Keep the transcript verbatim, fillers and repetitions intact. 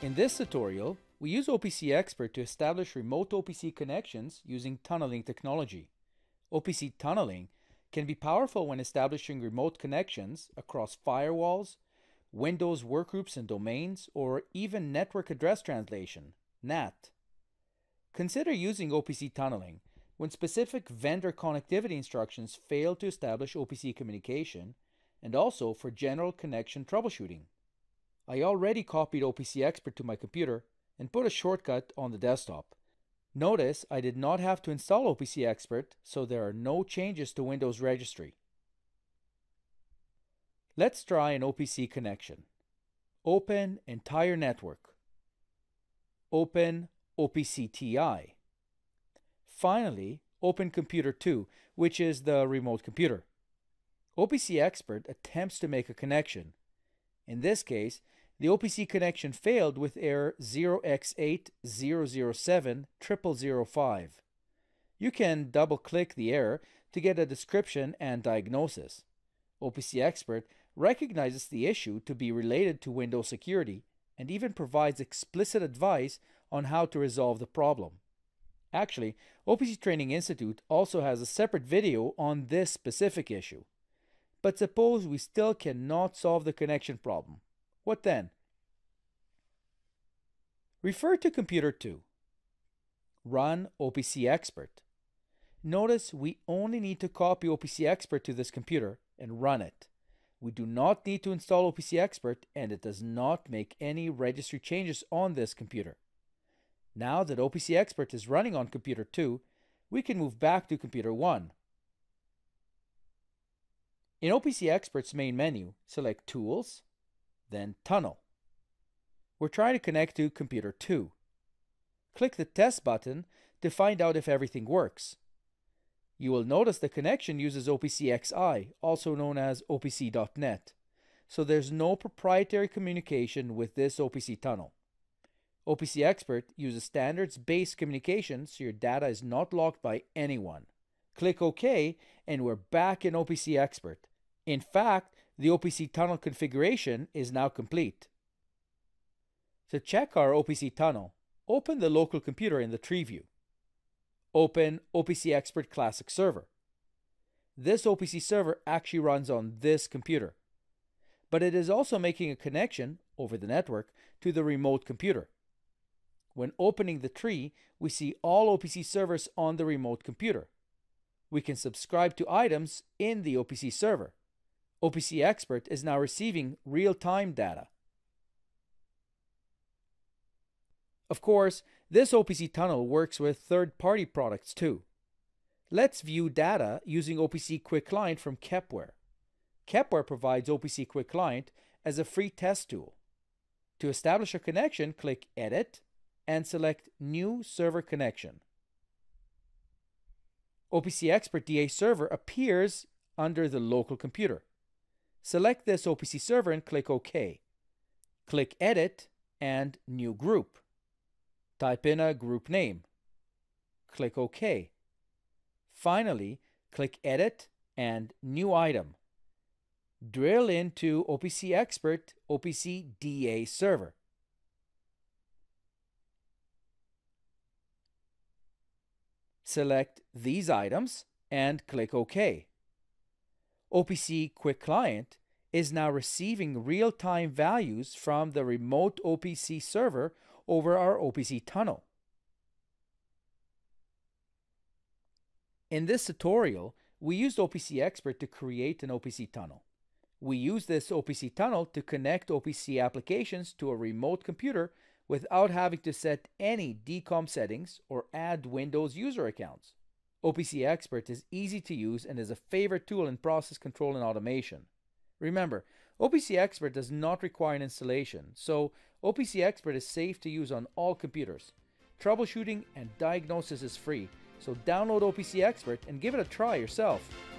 In this tutorial, we use O P C Expert to establish remote O P C connections using tunneling technology. O P C tunneling can be powerful when establishing remote connections across firewalls, Windows workgroups and domains, or even network address translation, N A T. Consider using O P C tunneling when specific vendor connectivity instructions fail to establish O P C communication, and also for general connection troubleshooting. I already copied O P C Expert to my computer and put a shortcut on the desktop. Notice I did not have to install O P C Expert, so there are no changes to Windows Registry. Let's try an O P C connection. Open Entire Network. Open O P C T I. Finally, open Computer two, which is the remote computer. O P C Expert attempts to make a connection. In this case, the O P C connection failed with error zero x eight zero zero seven zero zero zero five. You can double-click the error to get a description and diagnosis. O P C Expert recognizes the issue to be related to Windows security and even provides explicit advice on how to resolve the problem. Actually, O P C Training Institute also has a separate video on this specific issue. But suppose we still cannot solve the connection problem. What then? Refer to Computer two. Run O P C Expert. Notice we only need to copy O P C Expert to this computer and run it. We do not need to install O P C Expert, and it does not make any registry changes on this computer. Now that O P C Expert is running on Computer two, we can move back to Computer one. In O P C Expert's main menu, select Tools, then Tunnel. We're trying to connect to Computer two. Click the Test button to find out if everything works. You will notice the connection uses O P C X I, also known as O P C dot net, so there's no proprietary communication with this O P C tunnel. O P C Expert uses standards-based communication, so your data is not locked by anyone. Click OK, and we're back in O P C Expert. In fact, the O P C tunnel configuration is now complete. To check our O P C tunnel, open the local computer in the tree view. Open O P C Expert Classic Server. This O P C server actually runs on this computer, but it is also making a connection over the network to the remote computer. When opening the tree, we see all O P C servers on the remote computer. We can subscribe to items in the O P C server. O P C Expert is now receiving real-time data. Of course, this O P C tunnel works with third-party products too. Let's view data using O P C Quick Client from Kepware. Kepware provides O P C Quick Client as a free test tool. To establish a connection, click Edit and select New Server Connection. O P C Expert D A Server appears under the local computer. Select this O P C server and click OK. Click Edit and New Group. Type in a group name. Click OK. Finally, click Edit and New Item. Drill into O P C Expert O P C D A Server. Select these items and click OK. O P C Quick Client is now receiving real-time values from the remote O P C server over our O P C tunnel. In this tutorial, we used O P C Expert to create an O P C tunnel. We use this O P C tunnel to connect O P C applications to a remote computer without having to set any D COM settings or add Windows user accounts. O P C Expert is easy to use and is a favorite tool in process control and automation. Remember, O P C Expert does not require an installation, so O P C Expert is safe to use on all computers. Troubleshooting and diagnosis is free, so download O P C Expert and give it a try yourself.